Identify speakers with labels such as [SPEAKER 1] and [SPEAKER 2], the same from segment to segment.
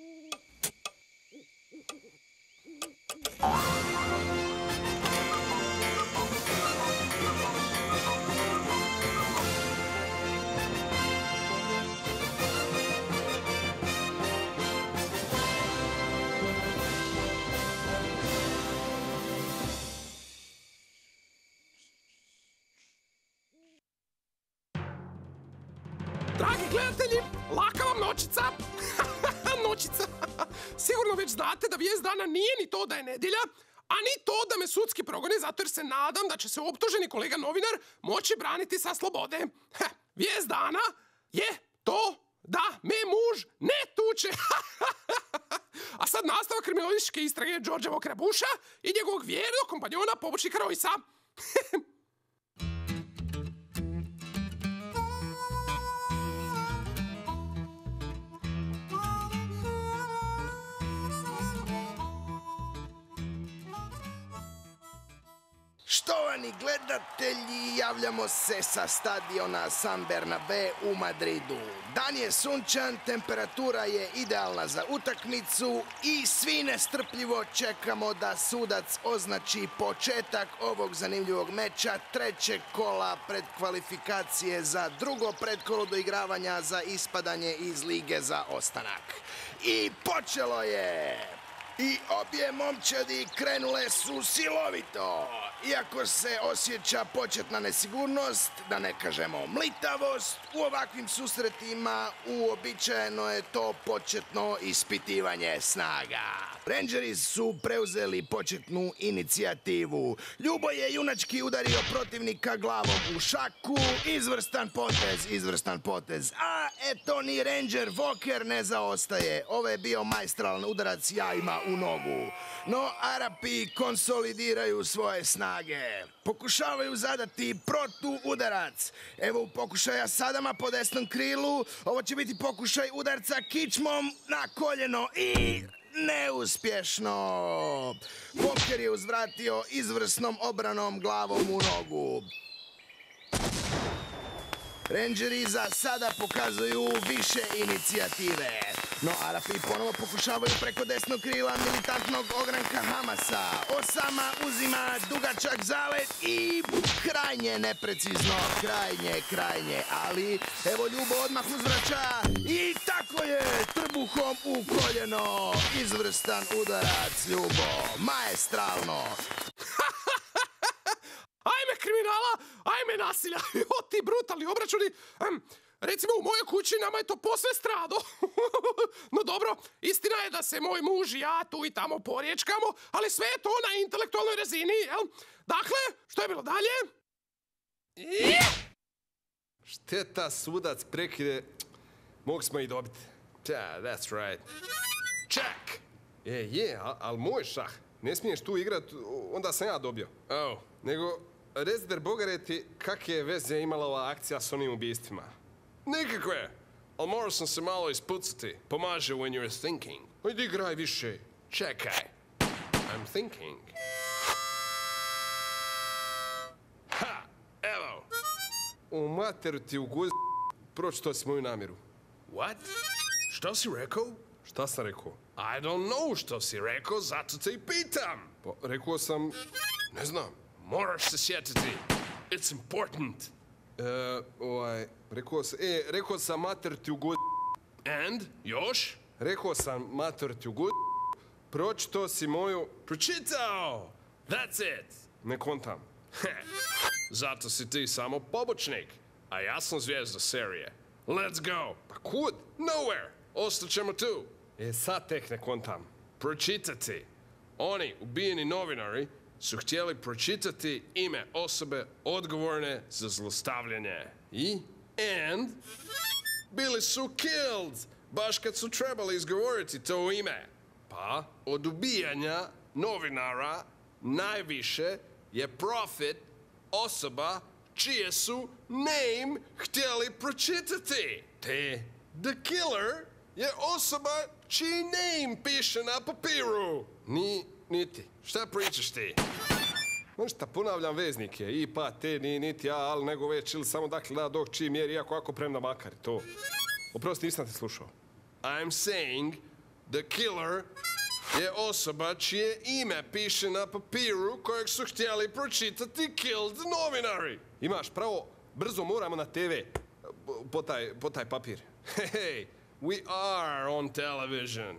[SPEAKER 1] Dragi gledatelji, laka vam noćica. Noćica. Sigurno već znate da vijest dana nije ni to da je nedjelja, a ni to da me sudski progone, zato jer se nadam da će se optuženi kolega novinar moći braniti sa slobode. Vijest dana je to da me muž ne tuče. A sad nastavak kriminalističke istrage Đorđa Vokrabuša i njegovog vjernog kompanjona pomoćnika Rojsa.
[SPEAKER 2] Štovani gledatelji, javljamo se sa stadiona San Bernabé u Madridu. Dan je sunčan, temperatura je idealna za utakmicu i svi nestrpljivo čekamo da sudac označi početak ovog zanimljivog meča, trećeg kola predkvalifikacije za drugo predkolo doigravanja za ispadanje iz lige za ostanak. I počelo je! I obje momčadi krenule su silovito. Iako se osjeća početna nesigurnost, da ne kažemo mlitavost, u ovakvim susretima uobičajeno je to početno ispitivanje snaga. Rangeri su preuzeli početnu inicijativu. Ljubo je junački udario protivnika glavom u šaku. Izvrstan potez. A eto ni Ranger Walker ne zaostaje. Ovo je bio maestralan udarac jajima u nogu. No Arapi konsolidiraju svoje snage. Pokušavaju zadati protuudarac. Evo u pokušaja Sadama po desnom krilu. Ovo će biti pokušaj udarca kičmom na koljeno i... neuspješno. Walker je uzvratio izvrsnom obranom glavom u nogu. Rangeri za sada pokazuju više inicijative. No Arapi ponovo pokušavaju preko desnog krila militantnog ogranka Hamasa. Osama uzima dugačak zalet i krajnje neprecizno, krajnje. Ali evo Ljubo odmah uzvraća i tako je, trbuhom u koljeno. Izvrstan udarac Ljubo, maestralno.
[SPEAKER 1] Ajme kriminala, ajme nasilja, ti brutalni obračuni. Recimo u mojoj kući nama je to posve strado. No dobro, istina je da se moj muž i ja tu i tamo porječkamo, ali sve je to na intelektualnoj razini, jel? Dakle, što je bilo dalje?
[SPEAKER 3] Šteta sudac prekide, mogli smo i dobiti. That's right. Čak! Ali moj šah. Ne smiješ tu igrat, onda sam ja dobio. Nego, Rezder Bogareti, kakve veze je imala ova akcija s onim ubijstvima? Nikakve, ali morao sam se malo ispucati. Pomaže when you're thinking. Ajde igraj više. Čekaj. I'm thinking. Ha, evo. U materu ti u guz... Pročitao si moju namjeru.
[SPEAKER 1] What? Što si rekao?
[SPEAKER 3] Šta sam rekao?
[SPEAKER 1] I don't know što si rekao, zato te i pitam.
[SPEAKER 3] Pa, rekao sam... Ne znam.
[SPEAKER 1] Moraš se sjetiti. It's important.
[SPEAKER 3] Rekao sam mater ti u guz...
[SPEAKER 1] And? Još?
[SPEAKER 3] Rekao sam mater ti u guz... Pročitao si moju...
[SPEAKER 1] Pročitao! That's it!
[SPEAKER 3] Ne kontam.
[SPEAKER 1] Zato si ti samo pobočnik, a ja sam zvijezda serije. Let's go!
[SPEAKER 3] Pa kud?
[SPEAKER 1] Nowhere! Ostaćemo tu.
[SPEAKER 3] Sad tek ne kontam.
[SPEAKER 1] Pročitati. Oni, ubijeni novinari, su htjeli pročitati ime osobe odgovorne za zlostavljanje.
[SPEAKER 3] I?
[SPEAKER 1] And? Bili su killed, baš kad su trebali izgovoriti to ime. Pa, od ubijanja novinara najviše je profit osoba čije su name htjeli pročitati. The killer je osoba čiji name piše na papiru.
[SPEAKER 3] Niti.
[SPEAKER 1] Šta pričaš ti?
[SPEAKER 3] Šta, ponavljam veznike. I pa, te, ni, niti, ja, ali nego već, ili samo dakle da dok čim jer, iako ako premda makar, to. Oprosti, nisam te slušao.
[SPEAKER 1] I'm saying
[SPEAKER 3] The killer je osoba čije ime piše na papiru kojeg su htjeli pročitati killed novinari. Imaš pravo, brzo moramo na TV. Po taj papir. Hey, we are on television.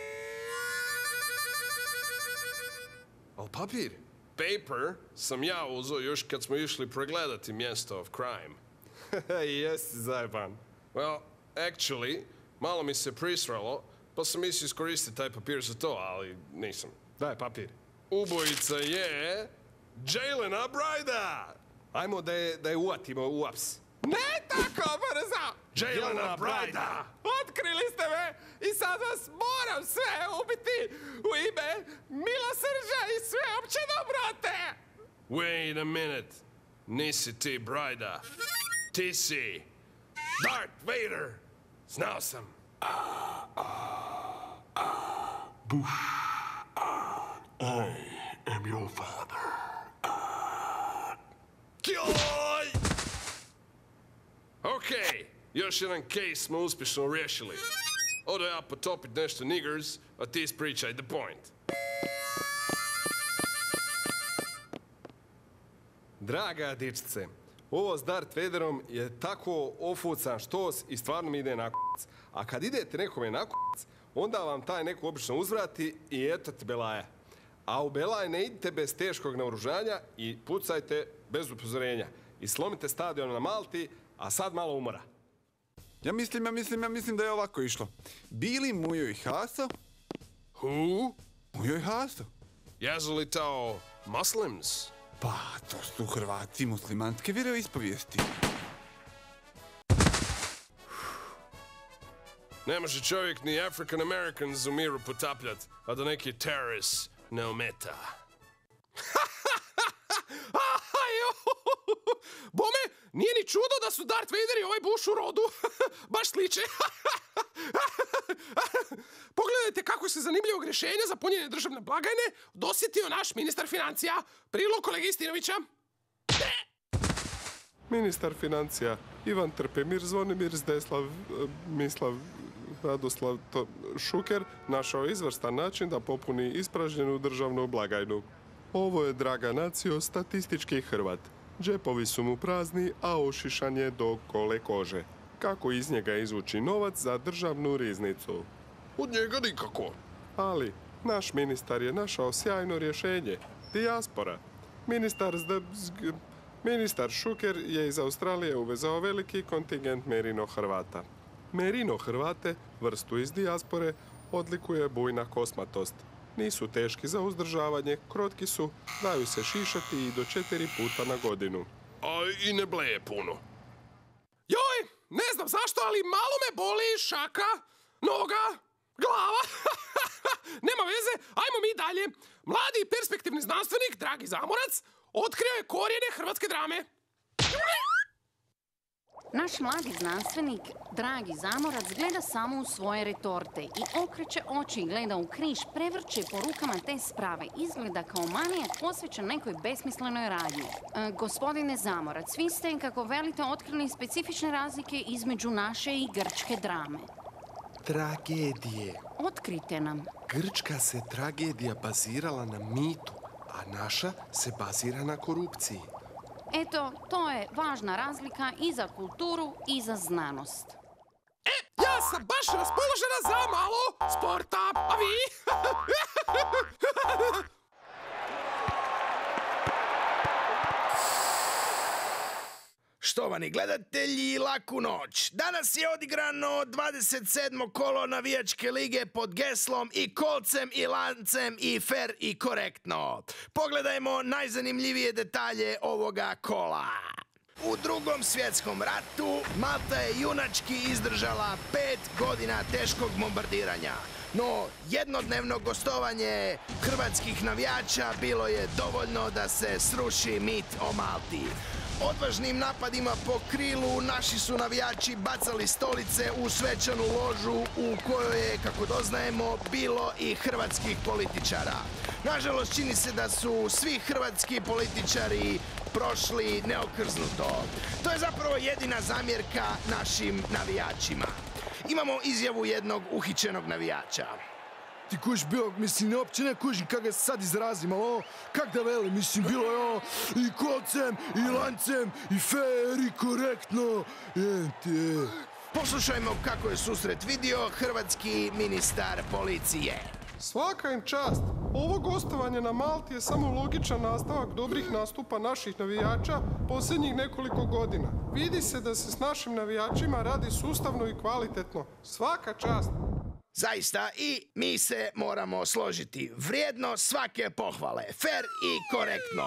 [SPEAKER 3] Al papir? Paper sam ja uzeo još kad smo išli pregledati mjesto of crime. Jesi zajeban. Well, actually, malo mi se prisralo, pa sam mislio iskoristiti taj papir za to, ali nisam. Daj papir. Ubojica je Jaylena Bryda. Ajmo da je uvatimo u aps.
[SPEAKER 1] Ne tako brzo!
[SPEAKER 3] Jaylena Bryda!
[SPEAKER 1] Otkrili ste me i sad vas moram sve ubiti u ime milosrđa i sveopće dobrote!
[SPEAKER 3] Wait a minute. Nisi ti Bryda. Ti si Darth Vader. Znao sam.
[SPEAKER 4] Bush, I am your father.
[SPEAKER 3] Joj! Okej, još jedan case smo uspješno riješili. Odo ja potopit nešto niggers, a ti ispričaj the point. Draga dičice, ovo s Darth Vaderom je tako ofucan štos i stvarno mi ide na k***c. A kad idete nekome na k***c, onda vam taj neko obično uzvrati i eto ti belaja. A u belaj ne idite bez teškog naoružanja i pucajte bez upozorenja. I slomite stadion na Malti, a sad malo umora.
[SPEAKER 5] Ja mislim da je ovako išlo. Bili Mujo i Haso?
[SPEAKER 3] Who?
[SPEAKER 5] Mujo i Haso.
[SPEAKER 3] Jesu li to Muslims?
[SPEAKER 5] Pa, to su Hrvati muslimanske vjeroispovijesti.
[SPEAKER 3] Ne može čovjek ni African Americans u miru potapljat, a da neki terrorist ne ometa.
[SPEAKER 1] Bome, nije ni čudo da su Darth Vader i ovaj Bush u rodu. Baš sliče. Pogledajte kako se zanimljivog rješenja za punjenje državne blagajne dosjetio naš ministar financija. Prilog kolege Istinovića.
[SPEAKER 6] Ministar financija Ivan Trpemir Zvonimir Zdeslav Mislav Radoslav Šuker našao izvrstan način da popuni ispražnjenu državnu blagajnu. Ovo je, draga nacijo, statistički Hrvat. Džepovi su mu prazni, a ošišan je do gole kože. Kako iz njega izvući novac za državnu riznicu?
[SPEAKER 3] Od njega nikako.
[SPEAKER 6] Ali, naš ministar je našao sjajno rješenje. Dijaspora. Ministar Šuker je iz Australije uvezao veliki kontingent Merino Hrvata. Merino Hrvate, vrstu iz dijaspore, odlikuje bujna kosmatost. Nisu teški za uzdržavanje, krotki su, daju se šišati i do 4 puta na godinu.
[SPEAKER 3] A i ne bleje puno.
[SPEAKER 1] Joj, ne znam zašto, ali malo me boli šaka, noga, glava. Nema veze, ajmo mi dalje. Mladi i perspektivni znanstvenik, Dragi Zamorac, otkrio je korijene hrvatske drame.
[SPEAKER 7] Naš mladi znanstvenik, Dragi Zamorac, gleda samo u svoje retorte i okreće oči i gleda u križ, prevrće po rukama te sprave. Izgleda kao manijak posvećen nekoj besmislenoj radnji. Gospodine Zamorac, vi ste, kako velite, otkrili specifične razlike između naše i grčke drame.
[SPEAKER 6] Tragedije.
[SPEAKER 7] Otkrite nam.
[SPEAKER 6] Grčka se tragedija bazirala na mitu, a naša se bazira na korupciji.
[SPEAKER 7] Eto, to je važna razlika i za kulturu i za znanost.
[SPEAKER 1] Ja sam baš raspoložena za malo sporta, a vi?
[SPEAKER 2] Štovani gledatelji, laku noć. Danas je odigrano 27. kolo navijačke lige pod geslom i kolcem i lancem i fer i korektno. Pogledajmo najzanimljivije detalje ovoga kola. U Drugom svjetskom ratu Malta je junački izdržala 5 godina teškog bombardiranja. No, jednodnevno gostovanje hrvatskih navijača bilo je dovoljno da se sruši mit o Malti. Odvažnim napadima po krilu naši su navijači bacali stolice u svečanu ložu u kojoj je, kako doznajemo, bilo i hrvatskih političara. Nažalost, čini se da su svi hrvatski političari prošli neokrznuto. To je zapravo jedina zamjerka našim navijačima. Imamo izjavu jednog uhićenog navijača. Ti kuš bio, mislim, uopće ne kužim kak ga se sad izrazim, ali kak da veli, mislim, bilo je i kocem, i lancem, i fair, i korektno. Poslušajmo kako je susret vidio hrvatski ministar policije.
[SPEAKER 6] Svaka im čast. Ovo gostovanje na Malti je samo logičan nastavak dobrih nastupa naših navijača posljednjih nekoliko godina. Vidi se da se s našim navijačima radi sustavno i kvalitetno. Svaka čast.
[SPEAKER 2] Zaista, i mi se moramo složiti. Vrijedno svake pohvale. Fair i korektno.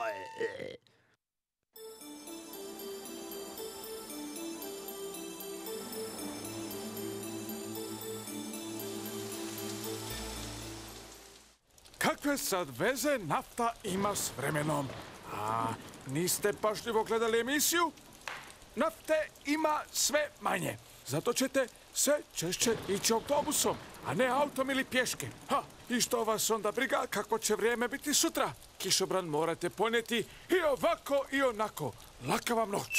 [SPEAKER 8] Kakve sad veze nafta ima s vremenom? A niste pažljivo gledali emisiju? Nafte ima sve manje. Zato ćete sve češće ići autobusom, a ne autom ili pješke. I što vas onda briga kako će vrijeme biti sutra? Kišobran morate ponijeti i ovako i onako. Laka vam noć.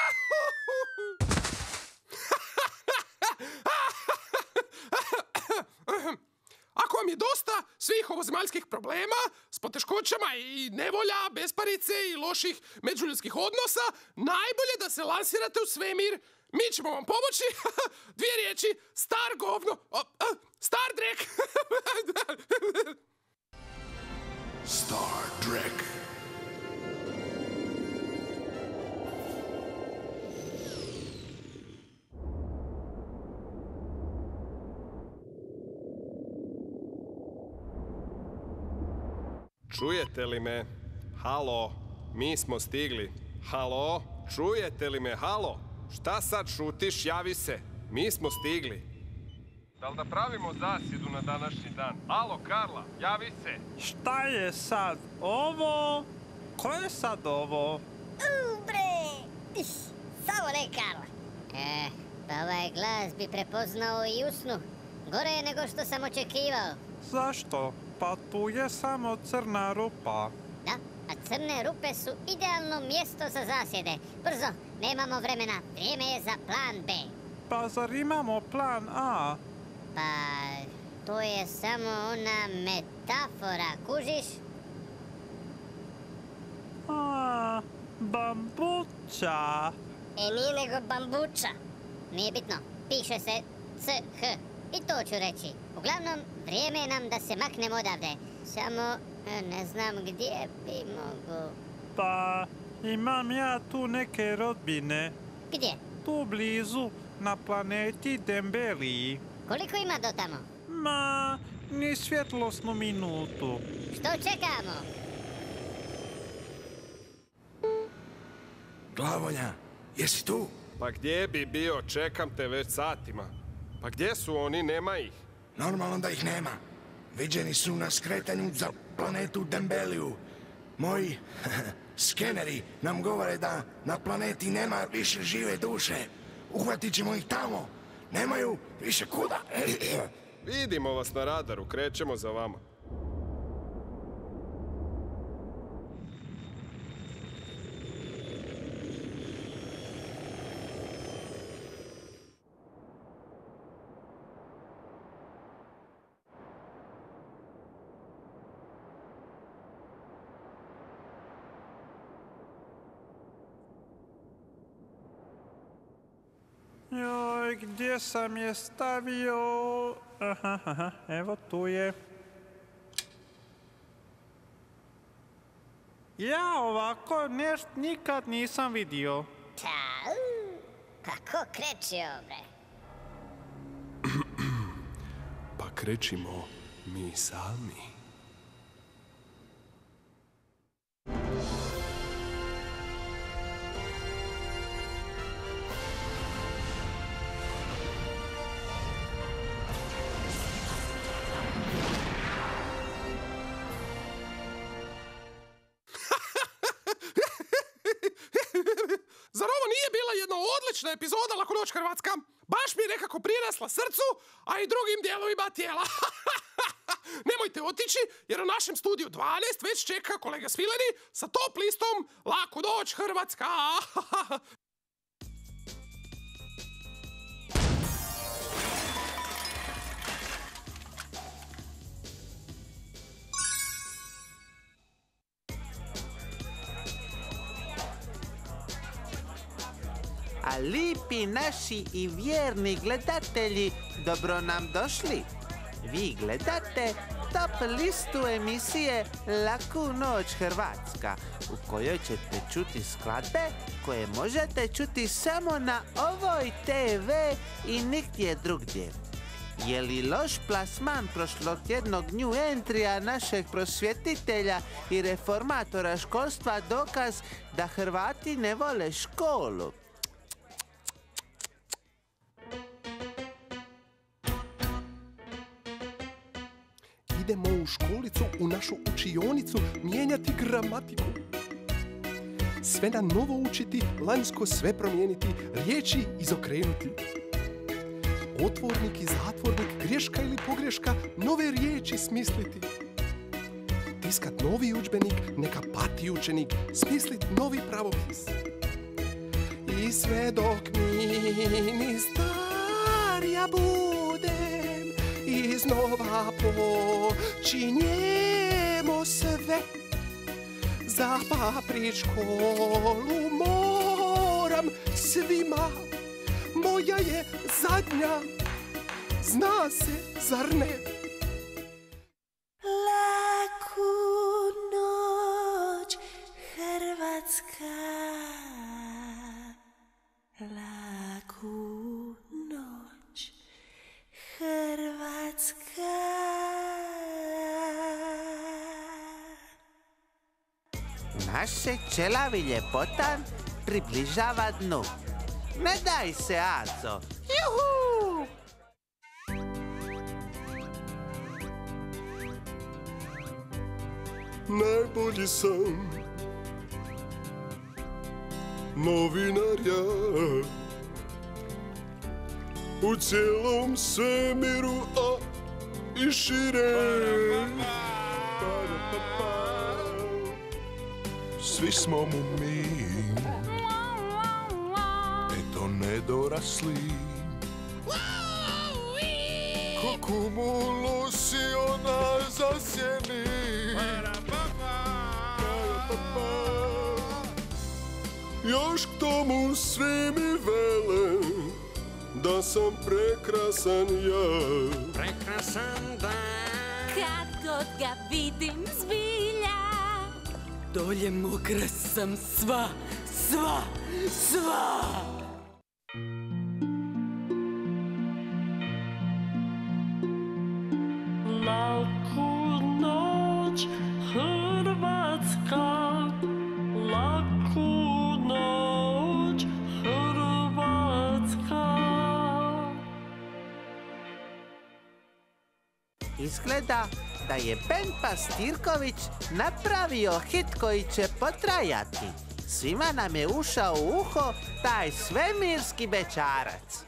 [SPEAKER 1] Ako vam je dosta svih ovozemaljskih problema s poteškoćama i nevolja, besparice i loših međuljudskih odnosa, najbolje da se lansirate u svemir. Mi ćemo vam pomoći. 2 riječi, star govno, Star Trek.
[SPEAKER 4] Star Trek.
[SPEAKER 3] Čujete li me? Halo, mi smo stigli. Halo, čujete li me? Halo, šta sad šutiš? Javi se. Mi smo stigli. Da li da pravimo zasjedu na današnji dan? Halo, Karla, javi se.
[SPEAKER 9] Šta je sad ovo? Ko je sad ovo?
[SPEAKER 10] Bre! Samo ne, Karla. Pa ovaj glas bi prepoznao i u snu. Gore je nego što sam očekivao.
[SPEAKER 9] Zašto? Pa tu je samo crna rupa.
[SPEAKER 10] Da, a crne rupe su idealno mjesto za zasjede. Brzo, nemamo vremena. Vrijeme je za plan B.
[SPEAKER 9] Pa zar imamo plan A?
[SPEAKER 10] Pa, to je samo ona metafora, kužiš?
[SPEAKER 9] Bambuča.
[SPEAKER 10] Nije nego bambuča. Nije bitno, piše se CH. I to ću reći. Uglavnom, vrijeme je nam da se maknemo odavde. Samo, ne znam gdje bi mogu...
[SPEAKER 9] Pa, imam ja tu neke rodbine.
[SPEAKER 10] Gdje?
[SPEAKER 9] Tu blizu, na planeti Dembeliji.
[SPEAKER 10] Koliko ima do tamo?
[SPEAKER 9] Ma, ni svjetlosnu minutu.
[SPEAKER 10] Što čekamo?
[SPEAKER 2] Glavoljna, jesi tu?
[SPEAKER 3] Pa gdje bi bio? Čekam te već satima. Pa gdje su oni? Nema ih.
[SPEAKER 2] Normalno da ih nema. Viđeni su na skretanju za planetu Dembeliju. Moji skeneri nam govore da na planeti nema više žive duše. Uhvatit ćemo ih tamo. Nemaju više kuda.
[SPEAKER 3] Vidimo vas na radaru, krećemo za vama.
[SPEAKER 9] Joj, gdje sam je stavio? Aha, evo tu je. Ja ovako nešto nikad nisam vidio.
[SPEAKER 10] Kako krećio, bre?
[SPEAKER 6] Pa krećimo mi sami.
[SPEAKER 1] Zar ovo nije bila jedna odlična epizoda Laku noć Hrvatska? Baš mi je nekako prirasla srcu, a i drugim dijelovima tijela. Nemojte otići, jer u našem studiju 12 već čeka kolega Svileni sa top listom Laku noć Hrvatska.
[SPEAKER 11] A lipi naši i vjerni gledatelji, dobro nam došli. Vi gledate top listu emisije Laku noć Hrvatska, u kojoj ćete čuti skladbe koje možete čuti samo na ovoj TV i nigdje drugdje. Je li loš plasman prošlotjednog new entrija našeg prosvjetitelja i reformatora školstva dokaz da Hrvati ne vole školu?
[SPEAKER 1] Idemo u školicu, u našu učionicu, mijenjati gramatiku. Sve na novo učiti, lanjsko sve promijeniti, riječi izokrenuti. Otvornik i zatvornik, greška ili pogreška, nove riječi smisliti. Tiskat novi udžbenik, neka pati učenik, smislit novi pravopis. I sve dok mi starija budem, iznova počinjemo sve. Za paprit školu moram svima, moja je zadnja, zna se, zar ne?
[SPEAKER 12] Laku noć, Hrvatska. Laku noć, Hrvatska.
[SPEAKER 11] Naše ćelavi ljepotan približava dnu. Ne daj se, Aco! Juhu!
[SPEAKER 6] Najbolji sam novinar ja u cijelom svemiru, a i šire. Svi smo mu mi, eto nedorasli. Ko kumulus i ona zasjeni. Još k tomu svi mi vele da sam prekrasan ja.
[SPEAKER 13] Prekrasan dan.
[SPEAKER 12] Kad god ga vidim zbilja, dolje mokra sam sva.
[SPEAKER 9] Laku noć, Hrvatska. Laku noć, Hrvatska.
[SPEAKER 11] Izgleda da je Ben Pastirković napravio hit koji će potrajati. Svima nam je ušao u uho taj svemirski bećarac.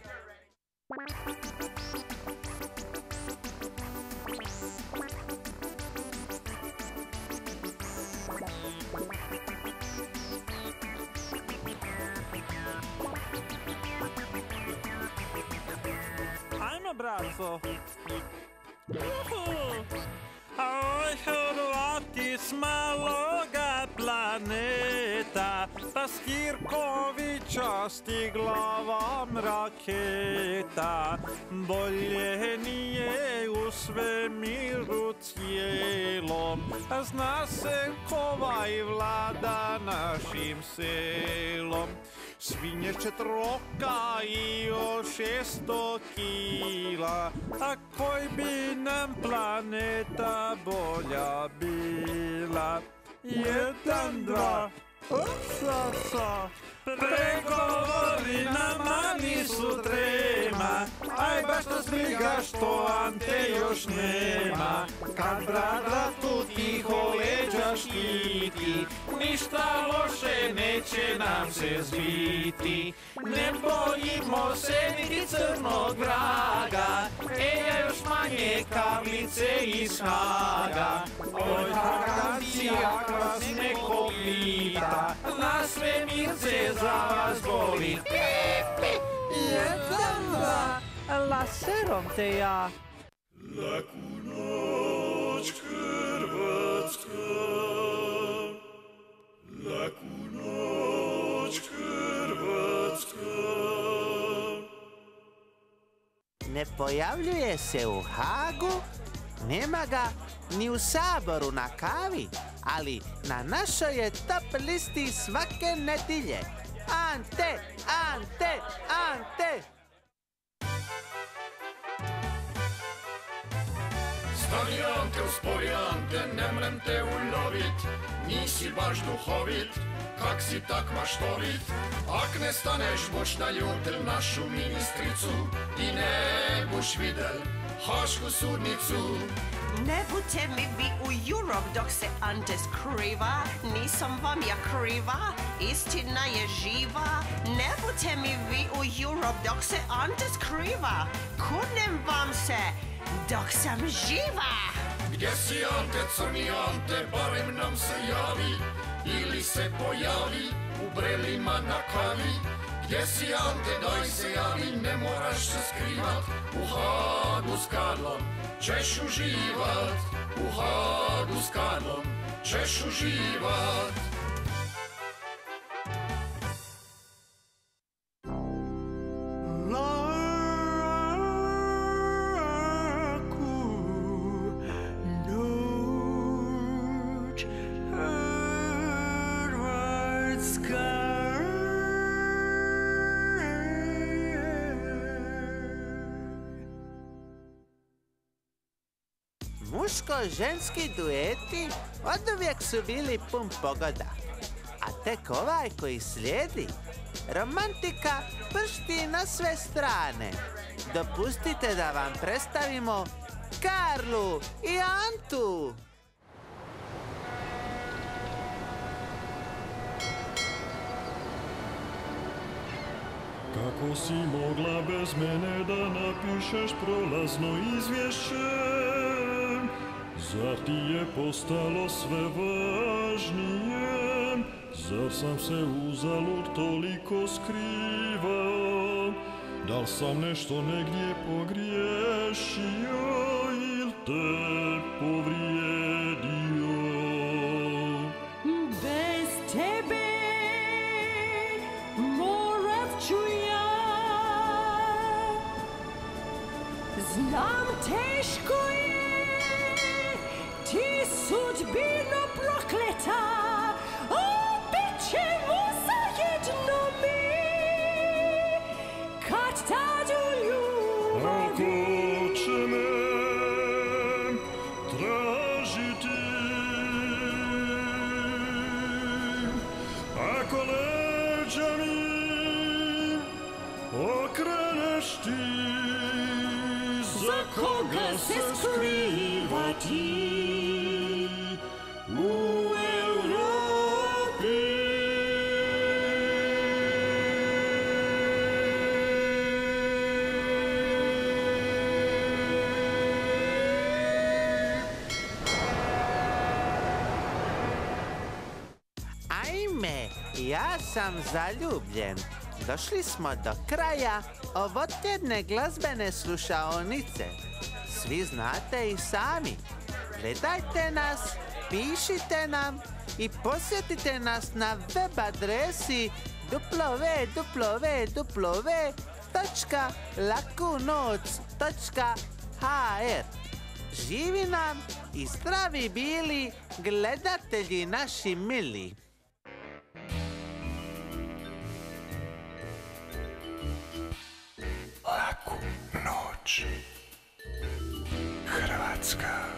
[SPEAKER 9] Ajmo, braco. Oj, Hrvati s maloga planeta, Pastirkovića stigla vam raketa. Bolje nije u svemiru cijelom, a zna se kovaj vlada našim selom. Svinje 4 oka i još 600 kila, a koji bi nam planeta bolja bila? 1, 2, sa. Pregovori nama nisu trema, aj baš nas briga što Ante još nema. Kad brada tu tiho leđa štiti, ništa loše neće nam se zbiti. Ne bojimo se niti crnog vraga, ja još manje Karlice iz Haga. Oj, Hagancija, ako vas neko pita, na svemirce za vas boli.
[SPEAKER 12] 1, 2, laserom te ja.
[SPEAKER 6] Laku noć, Hrvatska. Laku noć, Hrvatska.
[SPEAKER 11] Ne pojavljuje se u Hagu, nema ga ni u Saboru na kavi, ali na našoj je top listi svake nedjelje. Ante, Ante, Ante!
[SPEAKER 14] Stani Ante, uspori Ante, ne mrem te ulovit, nisi baš duhovit, kak si tak maštovit. Ak ne staneš boš naljutil našu ministricu i ne boš videl hašku sudnicu.
[SPEAKER 15] Ne budete mi vi u Europe dok se Ante skriva, nisam vam ja kriva, istina je živa. Ne budete mi vi u Europe dok se Ante skriva, kudnem vam se dok sam živa.
[SPEAKER 14] Gdje si Ante, crni Ante, barem nam se javi, ili se pojavi u Brelima na kavi. Gdje si Ante, daj se javi, ne moraš se skrivat, u Hagu s Karlom ćeš uživat, u Hagu s Karlom ćeš uživat.
[SPEAKER 11] Muško-ženski dueti oduvijek su bili pun pogoda. A tek ovaj koji slijedi, romantika pršti na sve strane. Dopustite da vam predstavimo Karlu i Antu.
[SPEAKER 16] Kako si mogla bez mene da napišeš prolazno izvješće? Zar ti je postalo sve važnije? Zar sam se uzalud toliko skrivao? Da li sam nešto negdje pogriješio ili te povrijedio?
[SPEAKER 12] Bez tebe morat ću ja. Znam, teško je, ti sudbino prokleta, opet ćemo zajedno mi, kad tad u ljubavi.
[SPEAKER 16] Ako će me tražiti, ako leđa mi okreneš ti, za koga se skrivati u Europi?
[SPEAKER 11] Ajme, ja sam zaljubljen. Došli smo do kraja ovotjedne glazbene slušaonice. Svi znate i sami. Gledajte nas, pišite nam i posjetite nas na web adresi www.lakunoc.hr. Živi nam i zdravi bili gledatelji naši mili.
[SPEAKER 4] Laku noć. Hrvatska.